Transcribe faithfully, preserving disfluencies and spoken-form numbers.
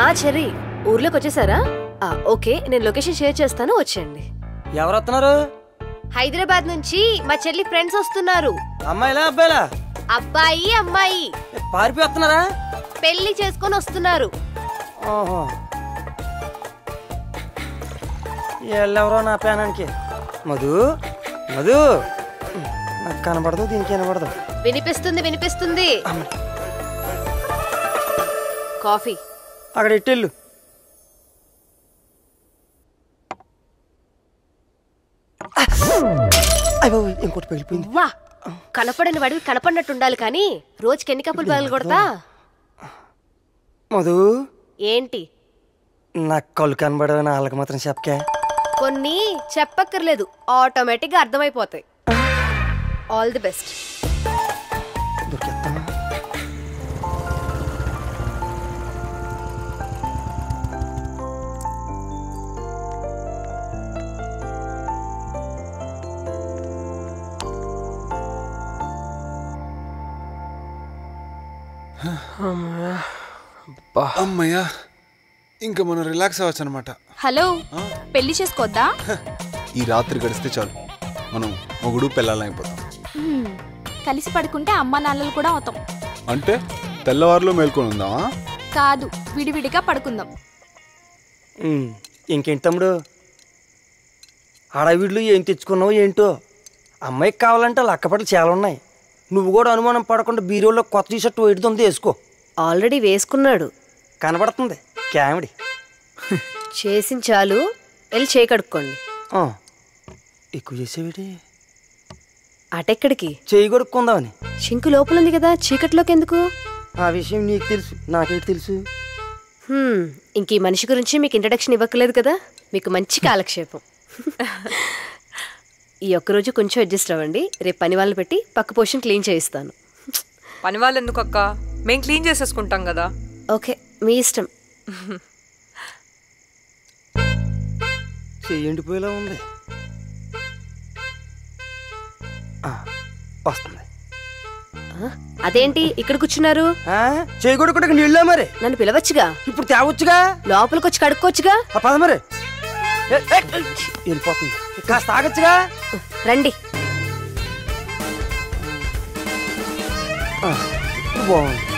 Cherry ఊర్లోకి వచ్చేసారా? Okay, నేను లొకేషన్ షేర్ చేస్తాను, వచ్చేయండి. ఎవరు వస్తున్నారు? హైదరాబాద్ నుంచి మా చెల్లి ఫ్రెండ్స్ వస్తున్నారు. అమ్మాయిలా అబ్బాయిలా? అబ్బాయి అమ్మాయి. పారిపోయి వస్తున్నారా? పెళ్లి చేసుకొని వస్తున్నారు. ఓహో, ఎవరో నా పేనానికి. మధు మధు నాకు కనబడదు, దీనికి కనబడదు. వినిపిస్తుంది వినిపిస్తుంది. కాఫీ అక్కడ ఇట్టెళ్ళు. ఇంకోటి పగిలిపోయింది. వా, కనపడని వాడివి కనపడినట్టు ఉండాలి కానీ రోజుకి ఎన్ని కప్పులు పగలు కొడతా? మధు ఏంటి? నాకు కళ్ళు కనబడవు, వాళ్ళకి మాత్రం చెప్పకే. కొన్ని చెప్పక్కర్లేదు, ఆటోమేటిక్ గా అర్థమైపోతాయి. All the best. దొరికేస్తామా? అమ్మయ్యా, ఇంకా మనం రిలాక్స్ అవ్వచ్చు అనమాట. హలో, పెళ్లి చేసుకోద్దా? ఈ రాత్రి గడిస్తే చాలు, మనం మొగుడు పెళ్ళాలైపోతాం. కలిసి పడుకుంటే అమ్మ నాన్నలు కూడా అవుతాం. అంటే తెల్లవారులో మేల్కొని ఉందామా? కాదు, విడివిడిగా పడుకుందాం. ఇంకేంటి తమ్ముడు, హడావిడిలో ఏం తెచ్చుకున్నావు ఏంటో? అమ్మాయికి కావాలంటే లక్కపట్లు చాలా ఉన్నాయి. నువ్వు కూడా అనుమానం పడకుండా బీరోలో కొత్త టీ షర్ట్ వేడుతుంది, వేసుకో. ఆల్రెడీ వేసుకున్నాడు, కనబడుతుంది. క్యామిడి చేసిన చాలు, వెళ్ళి చేయి కడుక్కోండి. ఎక్కువ చేసేవిటి? అటెక్కడికి? చేయి కొడుక్కుందామని. సింకు లోపల ఉంది కదా, చీకట్లోకి ఎందుకు? ఆ విషయం నీకు తెలుసు, నాకేంటి తెలుసు? ఇంక ఈ మనిషి గురించి మీకు ఇంట్రడక్షన్ ఇవ్వక్కలేదు కదా, మీకు మంచి కాలక్షేపం. ఈ ఒక్కరోజు కొంచెం అడ్జస్ట్ అవ్వండి, రేపు పని వాళ్ళని పెట్టి పక్క పోర్షన్ క్లీన్ చేయిస్తాను. పని వాళ్ళు ఎందుకు అక్క, మేము క్లీన్ చేసేసుకుంటాం కదా. ఓకే, మీ ఇష్టం. చెయ్యండిపోయేలా ఉంది. వస్తుంది. అదేంటి ఇక్కడ కూర్చున్నారు? చేయకూడదు నీళ్ళ మరి. నన్ను పిలవచ్చుగా. ఇప్పుడు తేవచ్చుగా, లోపలికి వచ్చి కడుక్కోవచ్చుగా. పద మరి, వెళ్ళిపోతుంది. కాస్త ఆగచ్చుగా. రండి. బాగుంది.